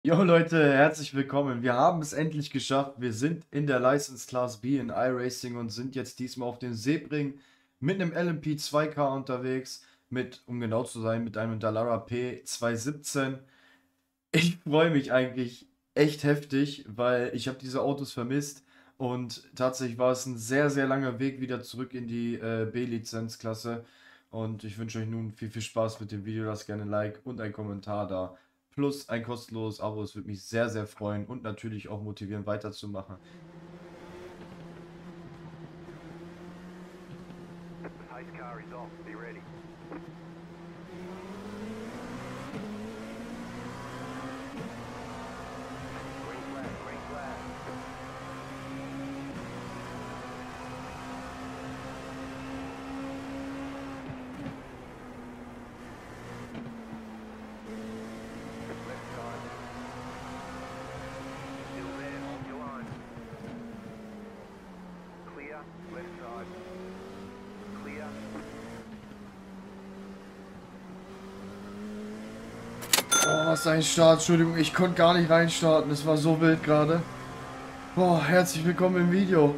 Jo Leute, herzlich willkommen. Wir haben es endlich geschafft. Wir sind in der License Class B in iRacing und sind jetzt diesmal auf dem Sebring mit einem LMP2Car unterwegs. Um genau zu sein, mit einem Dallara P217. Ich freue mich eigentlich echt heftig, weil ich habe diese Autos vermisst. Und tatsächlich war es ein sehr, sehr langer Weg wieder zurück in die B-Lizenzklasse. Und ich wünsche euch nun viel Spaß mit dem Video. Lasst gerne ein Like und ein Kommentar da. Plus ein kostenloses Abo. Es würde mich sehr, sehr freuen und natürlich auch motivieren, weiterzumachen. Pace car is off. Be ready. Green flag, green flag. Left side. Still there, hold your line. Clear, left side. Clear. Oh, was ein Start. Entschuldigung, ich konnte gar nicht reinstarten. Es war so wild gerade. Boah, herzlich willkommen im Video.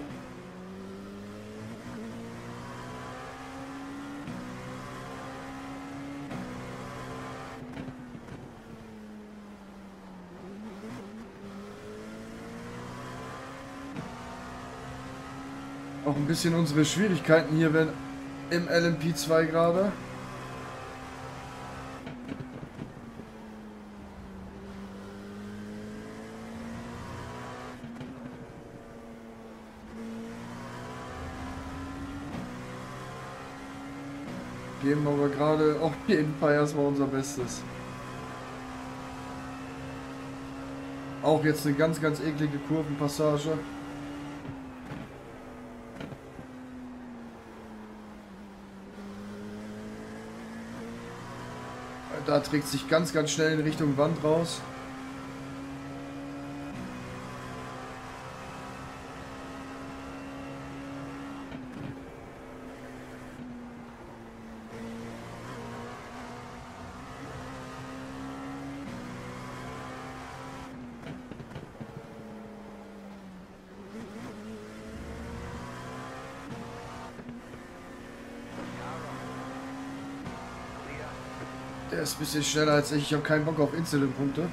Auch ein bisschen unsere Schwierigkeiten hier wenn im LMP2 gerade. Geben aber gerade auf jeden Fall erstmal unser Bestes. Auch jetzt eine ganz eklige Kurvenpassage. Da trägt sich ganz schnell in Richtung Wand raus. Clear. Der ist ein bisschen schneller als ich. Ich habe keinen Bock auf Incident-Punkte.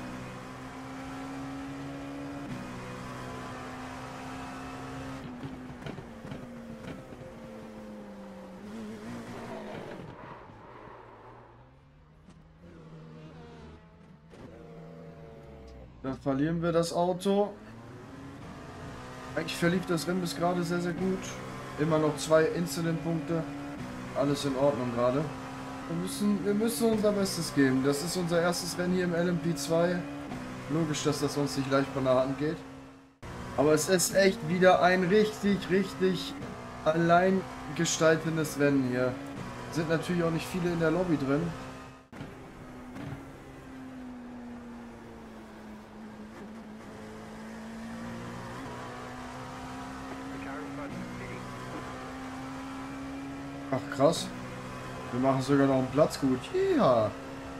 Dann verlieren wir das Auto. Eigentlich verlief das Rennen bis gerade sehr gut. Immer noch 2 Incident-Punkte. Alles in Ordnung gerade. Wir müssen unser Bestes geben. Das ist unser erstes Rennen hier im LMP2. Logisch, dass das uns nicht leicht von der Hand geht. Aber es ist echt wieder ein richtig allein gestaltendes Rennen hier. Sind natürlich auch nicht viele in der Lobby drin. The car in front is pitting. Ach krass. Wir machen sogar noch einen Platz gut. Ja.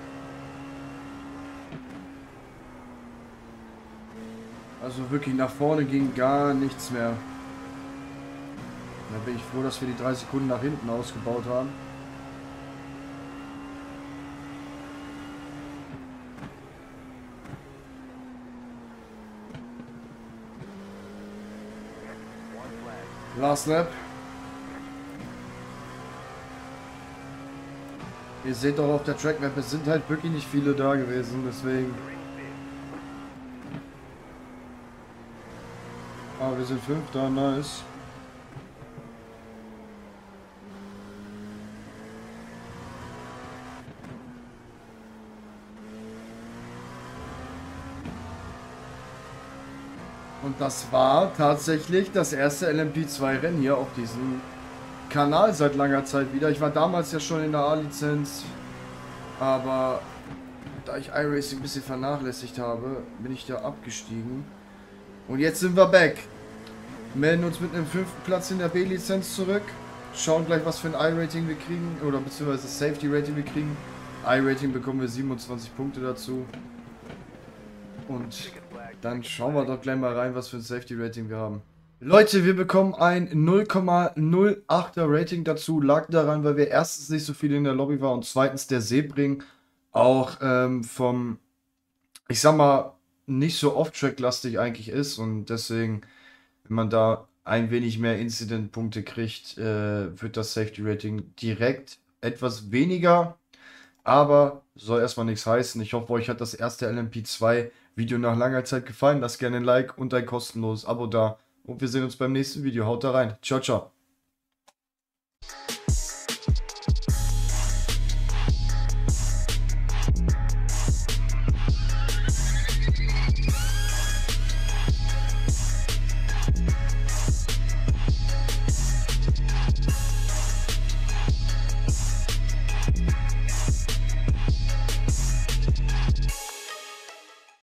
Also wirklich nach vorne ging gar nichts mehr. Da bin ich froh, dass wir die 3 Sekunden nach hinten ausgebaut haben. One flag. Last Lap. Ihr seht doch auf der Trackmap, es sind halt wirklich nicht viele da gewesen, deswegen. You're in fifth. Ah, wir sind Fünfter, nice. Und das war tatsächlich das erste LMP2-Rennen hier auf diesem Kanal seit langer Zeit wieder. Ich war damals ja schon in der A-Lizenz, aber da ich iRacing ein bisschen vernachlässigt habe, bin ich da abgestiegen. Und jetzt sind wir back. Melden uns mit einem 5. Platz in der B-Lizenz zurück. Schauen gleich, was für ein I-Rating wir kriegen, oder beziehungsweise Safety-Rating wir kriegen. I-Rating bekommen wir 27 Punkte dazu. Und dann schauen wir doch gleich mal rein, was für ein Safety Rating wir haben. Leute, wir bekommen ein 0,08er Rating dazu. Lag daran, weil wir erstens nicht so viel in der Lobby waren und zweitens der Sebring auch ich sag mal, nicht so off-track-lastig eigentlich ist. Und deswegen, wenn man da ein wenig mehr Incident-Punkte kriegt, wird das Safety Rating direkt etwas weniger. Aber soll erstmal nichts heißen. Ich hoffe, euch hat das erste LMP2 Video nach langer Zeit gefallen. Lasst gerne ein Like und ein kostenloses Abo da. Und wir sehen uns beim nächsten Video. Haut da rein. Ciao, ciao.